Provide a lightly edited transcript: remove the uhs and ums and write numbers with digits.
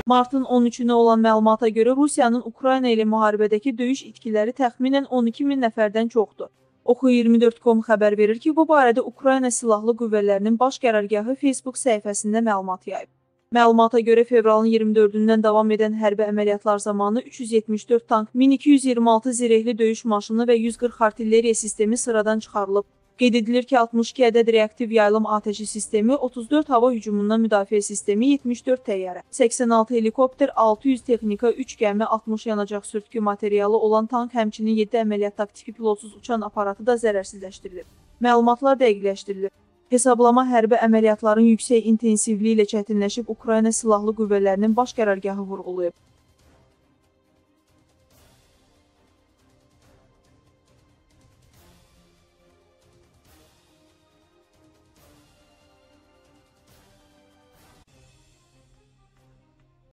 Martın 13-ünə olan məlumata görə Rusiyanın Ukrayna ilə müharibədəki döyüş itkiləri təxminən 12 min nəfərdən çoxdur. Oxu24.com xəbər verir ki, bu barədə Ukrayna Silahlı Qüvvələrinin baş qərargahı Facebook səhifəsində məlumat yayıb. Məlumata görə fevralın 24-dən davam edən hərbi əməliyyatlar zamanı 374 tank, 1226 zirehli döyüş maşını və 140 artilleriya sistemi sıradan çıxarılıb. Qeyd edilir ki, 62 ədəd reaktiv yaylım atəşi sistemi, 34 hava hücumundan müdafiə sistemi, 74 təyyarə, 86 helikopter, 600 texnika, 3 gəmi, 60 yanacaq sürtkü materialı olan tank, həmçinin 7 əməliyyat taktiki pilotsuz uçan aparatı da zərərsizləşdirilir. Məlumatlar dəqiqləşdirilir. Hesablama hərbi əməliyyatların yüksək intensivliyi ilə çətinləşib Ukrayna Silahlı Qüvvələrinin baş qərargahı vurğulayıb.